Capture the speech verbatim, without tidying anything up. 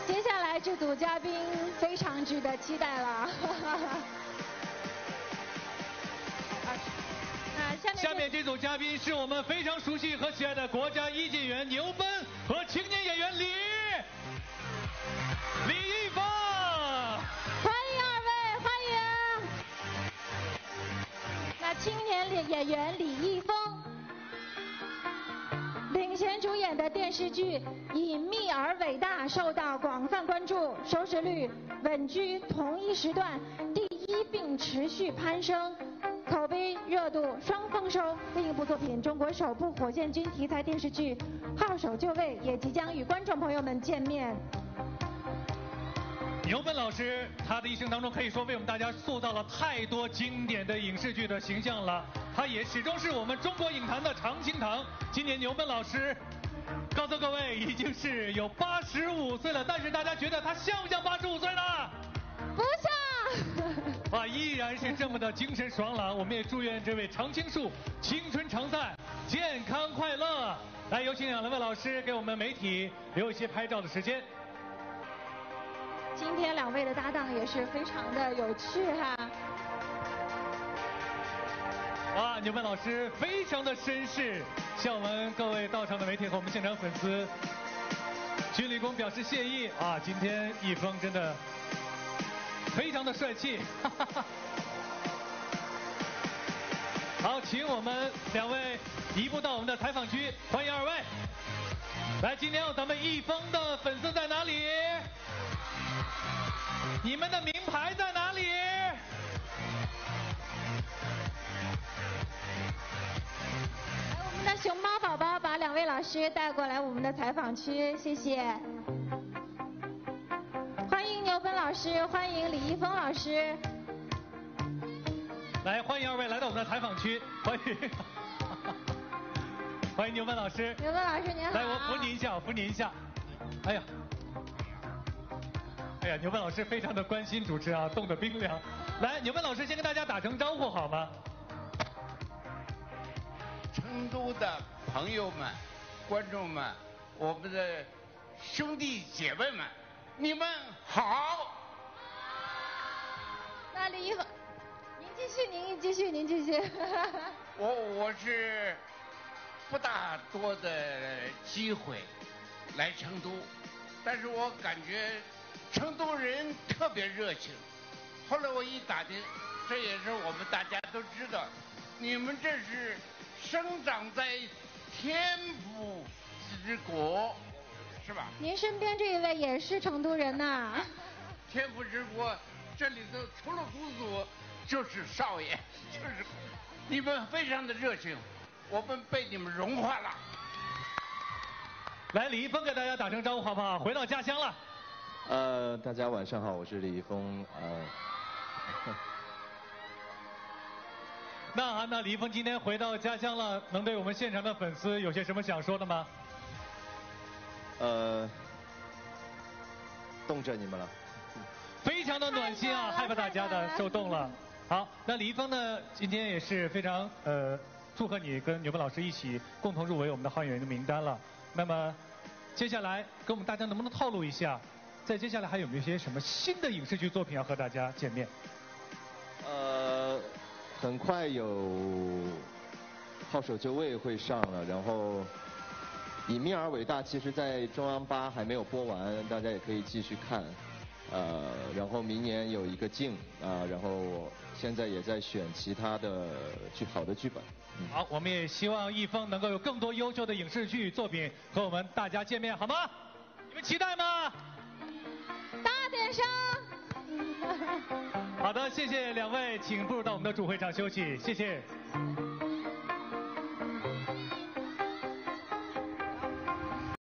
接下来这组嘉宾非常值得期待了。那下面下面这组嘉宾是我们非常熟悉和喜爱的国家一级演员牛奔和青年演员李李易峰。 欢迎二位，欢迎。那青年演员李易峰。 领衔主演的电视剧《隐秘而伟大》受到广泛关注，收视率稳居同一时段第一，并持续攀升，口碑热度双丰收。另一部作品，中国首部火箭军题材电视剧《号手就位》也即将与观众朋友们见面。 牛奔老师，他的一生当中可以说为我们大家塑造了太多经典的影视剧的形象了。他也始终是我们中国影坛的常青藤。今年牛奔老师，告诉各位已经是有八十五岁了，但是大家觉得他像不像八十五岁呢？ 不像。 啊，依然是这么的精神爽朗。我们也祝愿这位常青树青春常在，健康快乐。来，有请两位老师给我们媒体留一些拍照的时间。 今天两位的搭档也是非常的有趣哈。 啊，牛奔老师非常的绅士，向我们各位到场的媒体和我们现场粉丝鞠礼躬表示谢意啊！今天易峰真的非常的帅气。哈哈哈。好，请我们两位移步到我们的采访区，欢迎二位。来，今天咱们易峰的粉丝在哪里？ 你们的名牌在哪里？来， 我们的熊猫宝宝把两位老师带过来我们的采访区，谢谢。欢迎牛奔老师，欢迎李易峰老师。 来，欢迎二位来到我们的采访区，欢迎，欢迎牛奔老师。 牛奔老师您好。 来，我扶您一下，我扶您一下。哎呀。 哎呀，牛奔老师非常的关心主持啊，冻得冰凉。来，牛奔老师先跟大家打声招呼好吗？ 成都的朋友们、观众们、我们的兄弟姐妹们，你们好。 那李易峰，您继续，您继续，您继续。 我我是不大多的机会来成都，但是我感觉。 成都人特别热情，后来我一打听，这也是我们大家都知道，你们这是生长在天府之国，是吧？ 您身边这一位也是成都人呐。 天府之国，这里头除了姑祖就是少爷，就是你们非常的热情，我们被你们融化了。 来，李易峰给大家打声招呼好不好？回到家乡了。 呃，大家晚上好，我是李易峰。呃， 那那李易峰今天回到家乡了，能对我们现场的粉丝有些什么想说的吗？ 呃，冻着你们了。 非常的暖心啊，害怕大家的受冻了。好，那李易峰呢，今天也是非常呃，祝贺你跟牛奔老师一起共同入围我们的好演员的名单了。那么，接下来跟我们大家能不能透露一下？ 在接下来还有没有一些什么新的影视剧作品要和大家见面？ 呃，很快有《号手就位》会上了，然后《隐秘而伟大》其实在中央八还没有播完，大家也可以继续看。呃，然后明年有一个镜啊、呃，然后现在也在选其他的剧好的剧本。嗯、 好，我们也希望易峰能够有更多优秀的影视剧作品和我们大家见面，好吗？你们期待吗？ 大点声！ 好的，谢谢两位，请步入到我们的主会场休息，谢谢。